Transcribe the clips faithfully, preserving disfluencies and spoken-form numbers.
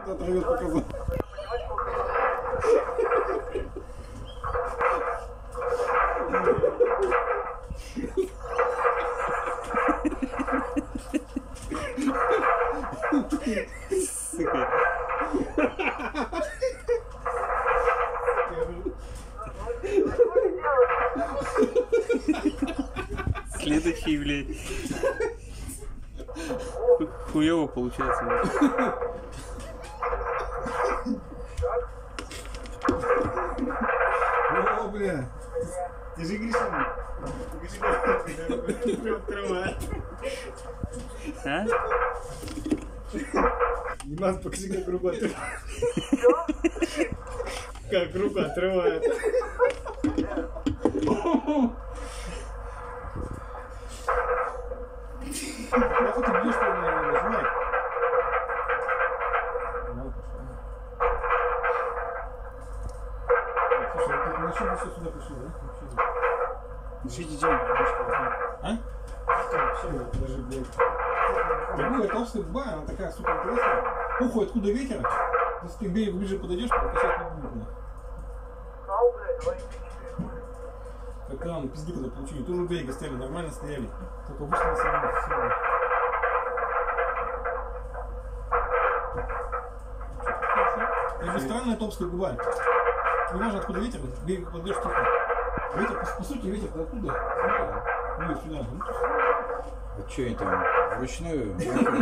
Отрывет показал. Сука. Следующий, блядь. Хуёво получается. О, бля. Ты же Гришин. Гришин открывает. А? Димас, покажи, как руку отрывает. Как руку отрывает. Нахуй ты бьешь, что ли, нажимай. Слушай, ты на что ты сюда пришел, да? Жить идем. А? Вообще, даже, блядь. Такая толстая губа, она такая, сука, интересная. Похуй, откуда ветер? Если ты к берегу ближе подойдешь, покачать не будет. Как рано пизды, когда получили. Тоже у берега стояли, нормально стояли. Только вышли на самолет. Это же странная топская губа. Не важно, откуда ветер, к берегу подойдешь, тихо. Ветер, по, по сути, ветер откуда? Ну, сюда. А что они там вручную?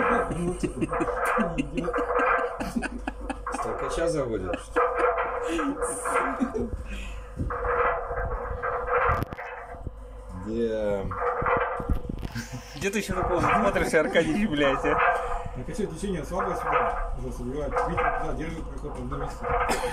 Столкача заводят, что ли? Где... Где ты еще такого смотришься, Аркадий, блядь, а? На каче течение слабое сюда, уже собирает. Ветер туда держит проход в одном месте.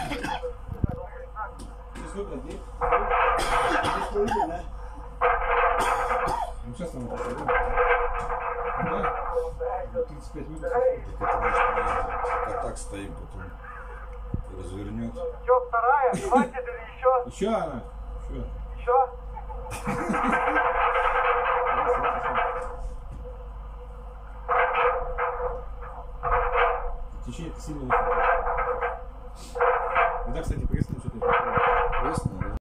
Ну сейчас там это да? тридцать пять минут. Так это может мы как так стоим, потом развернет. Че, вторая? Хватит или еще? Еще она. Еще. Еще? Течение-то сильно очень. Да, кстати, прессно что-то. Прессно?